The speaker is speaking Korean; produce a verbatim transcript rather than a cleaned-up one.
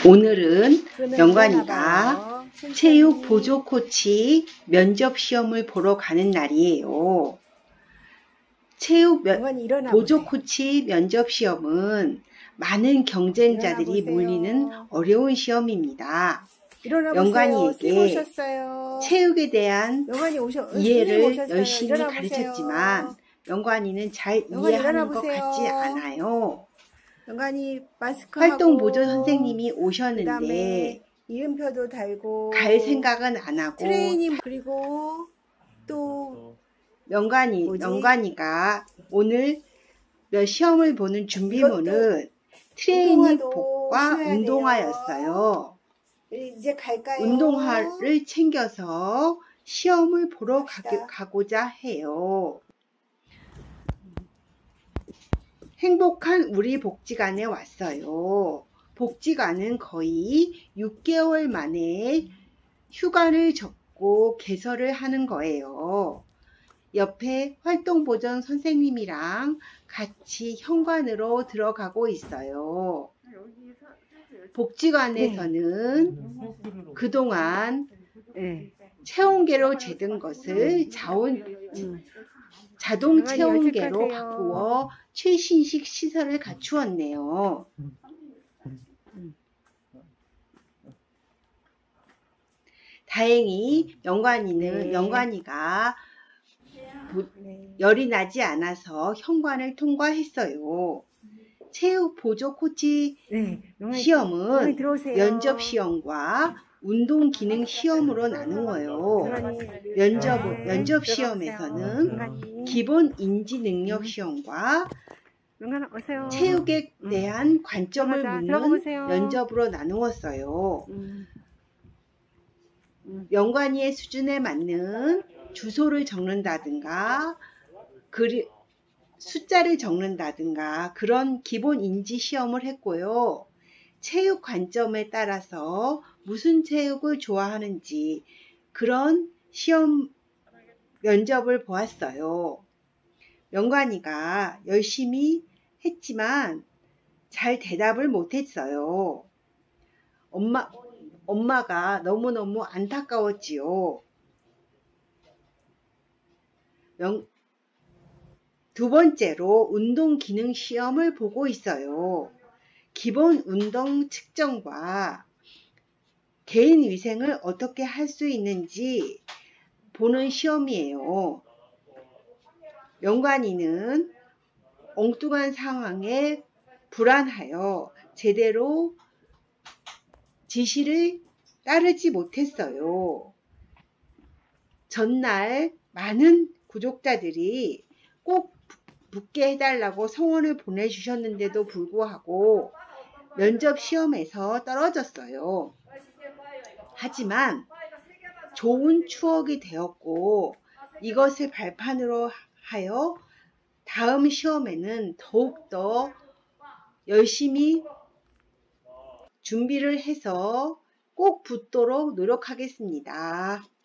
오늘은 영관이가 체육 보조 코치 면접 시험을 보러 가는 날이에요. 체육 면, 보조 코치 면접 시험은 많은 경쟁자들이 몰리는 어려운 시험입니다. 영관이에게 체육에 대한 오셔, 이해를 열심히 가르쳤지만 영관이는 잘 이해하는 것 같지 않아요. 영관이 마스크 활동 보조 선생님이 오셨는데 이름표도 달고 갈 생각은 안 하고 트레이닝 그리고 또 영관이 영관이가 오늘 시험을 보는 준비물은 트레이닝복과 운동화였어요. 이제 갈까요? 운동화를 챙겨서 시험을 보러 가, 가고자 해요. 행복한 우리 복지관에 왔어요. 복지관은 거의 육 개월 만에 휴가를 접고 개설을 하는 거예요. 옆에 활동보전 선생님이랑 같이 현관으로 들어가고 있어요. 복지관에서는 네. 그동안 네. 체온계로 재든 것을 자원, 자동 체온계로 바꾸어 최신식 시설을 갖추었네요. 다행히 영관이는 네. 영관이가 열이 나지 않아서 현관을 통과했어요. 체육 보조 코치 네. 시험은 면접 시험과 운동 기능 시험으로 나누어요. 면접, 면접 시험에서는 기본 인지 능력 시험과 체육에 대한 관점을 묻는 면접으로 나누었어요. 영관이의 수준에 맞는 주소를 적는다든가 그리, 숫자를 적는다든가 그런 기본 인지 시험을 했고요. 체육 관점에 따라서 무슨 체육을 좋아하는지 그런 시험 면접을 보았어요. 영관이가 열심히 했지만 잘 대답을 못했어요. 엄마, 엄마가 너무너무 안타까웠지요. 영, 두 번째로 운동 기능 시험을 보고 있어요. 기본 운동 측정과 개인 위생을 어떻게 할 수 있는지 보는 시험이에요. 영관이는 엉뚱한 상황에 불안하여 제대로 지시를 따르지 못했어요. 전날 많은 구독자들이 꼭 붙게 해달라고 성원을 보내주셨는데도 불구하고 면접 시험에서 떨어졌어요. 하지만 좋은 추억이 되었고 이것을 발판으로 하여 다음 시험에는 더욱더 열심히 준비를 해서 꼭 붙도록 노력하겠습니다.